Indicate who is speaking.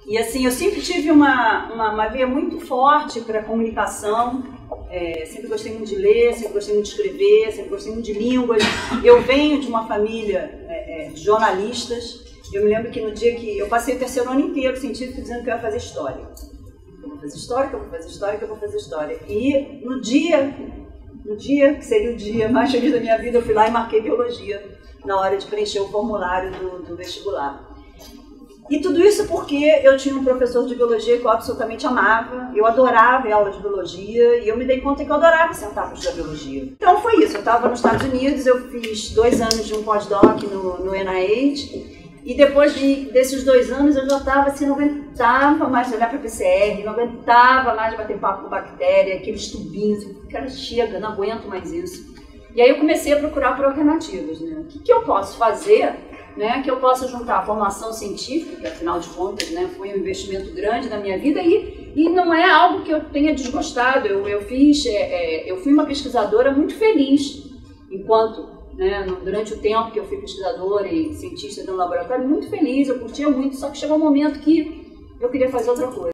Speaker 1: E assim, eu sempre tive uma veia muito forte para comunicação, sempre gostei muito de ler, sempre gostei muito de escrever, sempre gostei muito de línguas. Eu venho de uma família de jornalistas. Eu me lembro que no dia que eu passei o terceiro ano inteiro científico dizendo que eu ia fazer história. Eu vou fazer história, que eu vou fazer história, que eu vou fazer história. E no dia que seria o dia mais feliz da minha vida, eu fui lá e marquei biologia na hora de preencher o formulário do vestibular. E tudo isso porque eu tinha um professor de biologia que eu absolutamente amava, eu adorava a aula de biologia e eu me dei conta que eu adorava sentar para estudar biologia. Então foi isso, eu estava nos Estados Unidos, eu fiz 2 anos de um pós-doc no NIH e depois desses 2 anos eu já estava assim, não aguentava mais de olhar para PCR, não aguentava mais de bater papo com bactéria, aqueles tubinhos, cara, chega, não aguento mais isso. E aí eu comecei a procurar por alternativas, né? O que eu posso fazer, né, que eu possa juntar a formação científica, que afinal de contas, né, foi um investimento grande na minha vida e não é algo que eu tenha desgostado. Eu fui uma pesquisadora muito feliz enquanto, né, durante o tempo que eu fui pesquisadora e cientista de um laboratório, muito feliz, eu curtia muito, só que chegou um momento que eu queria fazer outra coisa.